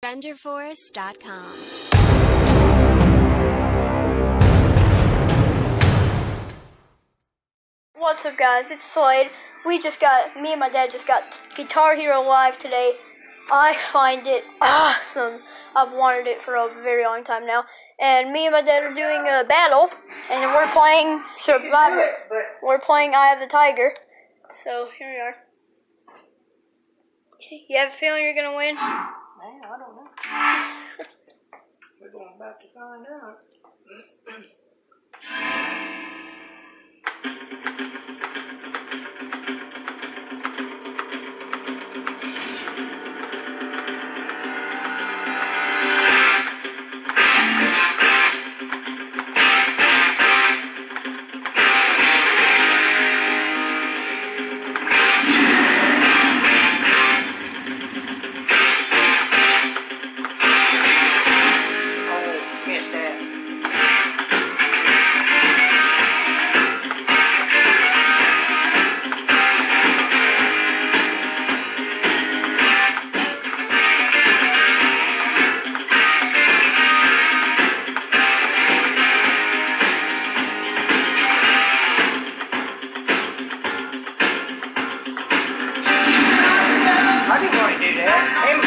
BenderForest.com. What's up, guys? It's Slade. Me and my dad just got Guitar Hero Live today. I find it awesome. I've wanted it for a very long time now. And me and my dad are doing a battle, and we're playing Survivor. We're playing Eye of the Tiger. So here we are. You have a feeling you're gonna win? Man, I don't know. We're going back to find out. Missed that. I didn't want to do that.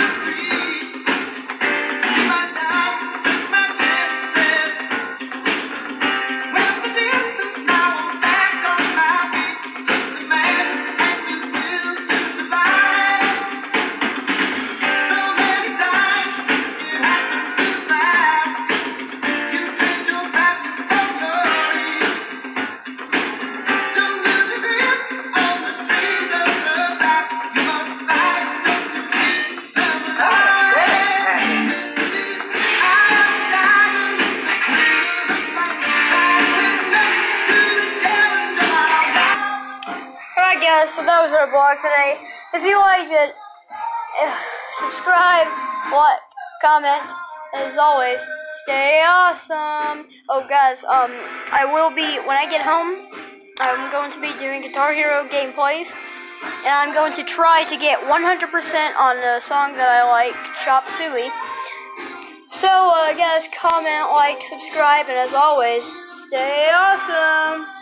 Alright, guys, so that was our vlog today. If you liked it, subscribe, like, comment, and as always, stay awesome. Oh, guys, I will be, when I get home, I'm going to be doing Guitar Hero gameplays, and I'm going to try to get 100% on the song that I like, Chop Suey. So, guys, comment, like, subscribe, and as always, stay awesome.